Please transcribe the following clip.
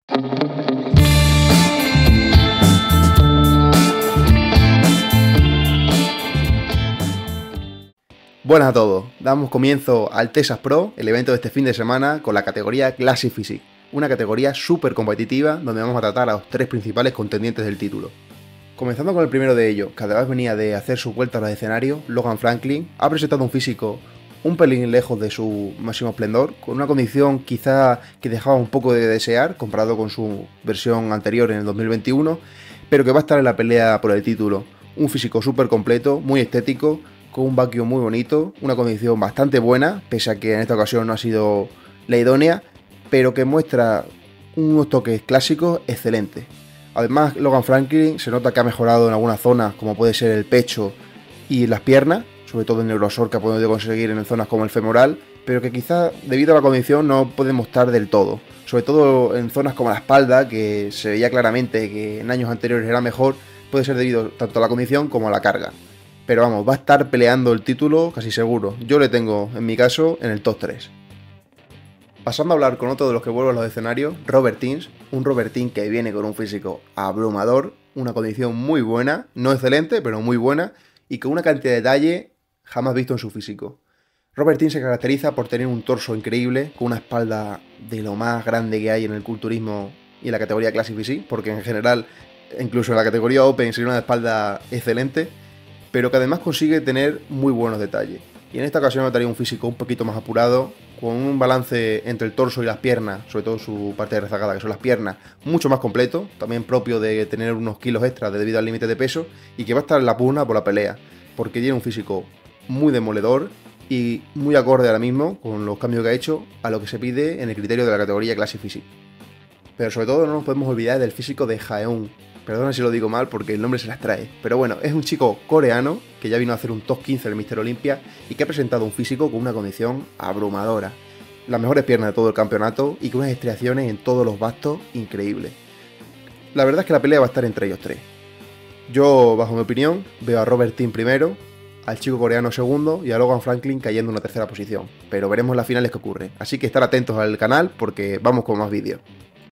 Buenas a todos, damos comienzo al Texas Pro, el evento de este fin de semana con la categoría Classic Physique, una categoría súper competitiva donde vamos a tratar a los tres principales contendientes del título. Comenzando con el primero de ellos, que además venía de hacer su vuelta a los escenarios, Logan Franklin ha presentado un físico un pelín lejos de su máximo esplendor, con una condición quizá que dejaba un poco de desear comparado con su versión anterior en el 2021, pero que va a estar en la pelea por el título. Un físico súper completo, muy estético, con un vacuum muy bonito, una condición bastante buena, pese a que en esta ocasión no ha sido la idónea, pero que muestra unos toques clásicos excelentes. Además, Logan Franklin se nota que ha mejorado en algunas zonas, como puede ser el pecho y las piernas, sobre todo el neurosor que ha podido conseguir en zonas como el femoral, pero que quizá debido a la condición no puede mostrar del todo, sobre todo en zonas como la espalda, que se veía claramente que en años anteriores era mejor, puede ser debido tanto a la condición como a la carga. Pero vamos, va a estar peleando el título casi seguro. Yo le tengo, en mi caso, en el top 3. Pasando a hablar con otro de los que vuelven a los escenarios, Robert Tins. Un Robert Tins que viene con un físico abrumador, una condición muy buena, no excelente, pero muy buena, y con una cantidad de detalle jamás visto en su físico. Robert Tins se caracteriza por tener un torso increíble, con una espalda de lo más grande que hay en el culturismo y en la categoría Classic Physique, porque en general, incluso en la categoría Open, sería una espalda excelente, pero que además consigue tener muy buenos detalles. Y en esta ocasión notaría un físico un poquito más apurado, con un balance entre el torso y las piernas, sobre todo su parte de rezagada, que son las piernas, mucho más completo, también propio de tener unos kilos extras debido al límite de peso, y que va a estar en la pugna por la pelea, porque tiene un físico muy demoledor y muy acorde ahora mismo, con los cambios que ha hecho, a lo que se pide en el criterio de la categoría Classic Physique. Pero sobre todo no nos podemos olvidar del físico de Jaeun. Perdona si lo digo mal porque el nombre se las trae. Pero bueno, es un chico coreano que ya vino a hacer un top 15 del Mr. Olympia y que ha presentado un físico con una condición abrumadora. Las mejores piernas de todo el campeonato y con unas estriaciones en todos los bastos increíbles. La verdad es que la pelea va a estar entre ellos tres. Yo, bajo mi opinión, veo a Robert Tins primero, al chico coreano segundo y a Logan Franklin cayendo en una tercera posición. Pero veremos las finales que ocurre. Así que estar atentos al canal porque vamos con más vídeos.